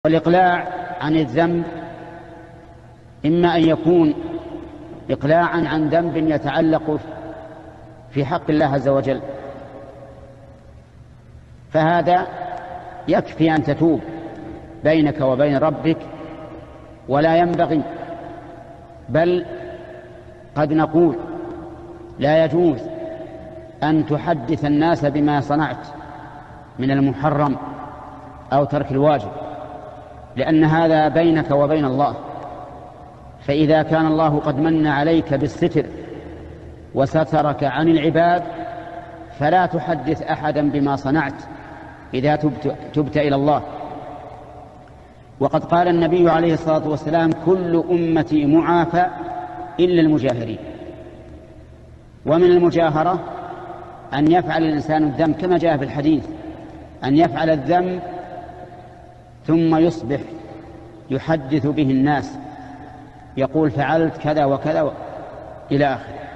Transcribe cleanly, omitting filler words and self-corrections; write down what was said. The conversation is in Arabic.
والإقلاع عن الذنب إما أن يكون إقلاعا عن ذنب يتعلق في حق الله عز وجل، فهذا يكفي أن تتوب بينك وبين ربك، ولا ينبغي بل قد نقول لا يجوز أن تحدث الناس بما صنعت من المحرم أو ترك الواجب، لأن هذا بينك وبين الله. فإذا كان الله قد من عليك بالستر وسترك عن العباد فلا تحدث أحدا بما صنعت إذا تبت إلى الله. وقد قال النبي عليه الصلاة والسلام: كل أمتي معافى إلا المجاهرين. ومن المجاهرة أن يفعل الإنسان الذنب كما جاء في الحديث، أن يفعل الذنب ثم يصبح يحدث به الناس، يقول فعلت كذا وكذا إلى آخره.